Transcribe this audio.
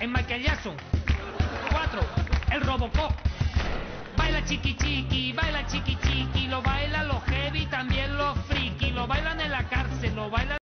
el Michael Jackson. 4, el Robocop. Baila chiqui chiqui, lo bailan los heavy, también los friki, lo bailan en la cárcel, lo bailan